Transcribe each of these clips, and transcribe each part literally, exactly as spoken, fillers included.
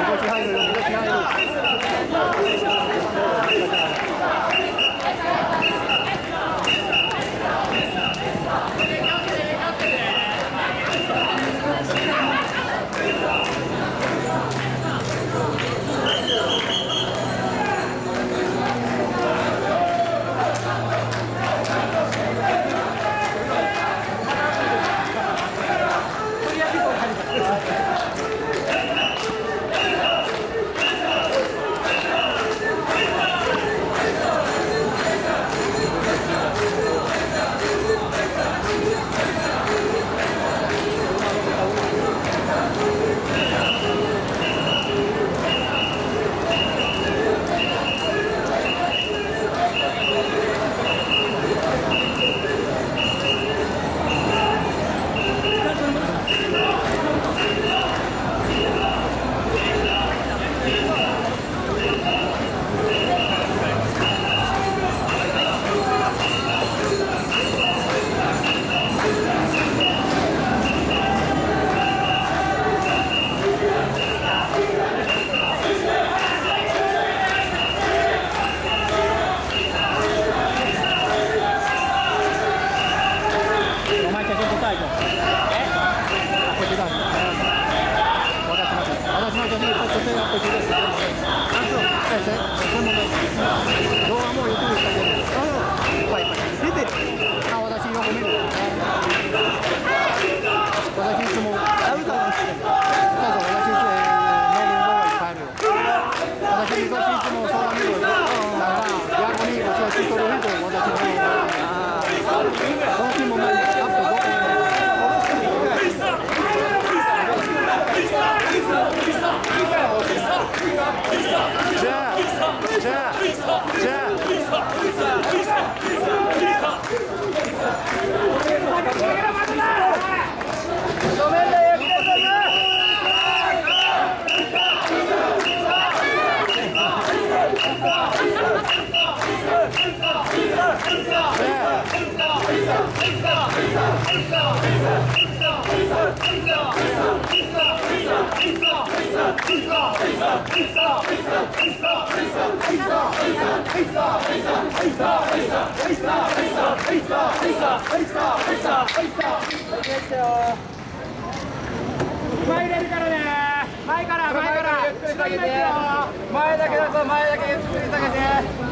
前入れるからね。前から前からゆっくり下げて。前だけだぞ、前だけゆっくり下げて。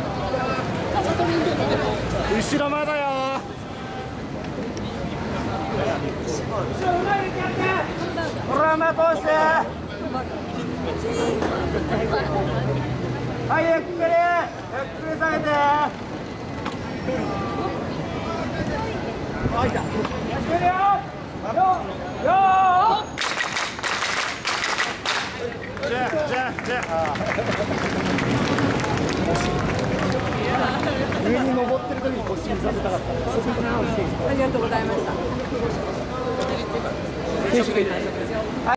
後ろまだよ。後ろ前入れてやって。ほら前通して。はい、ゆっくりゆっくり下げて。あ、いた。やってるよ。よよ。じゃあじゃあじゃあ。上に登ってる時に腰にさせたかった。 ありがとうございました。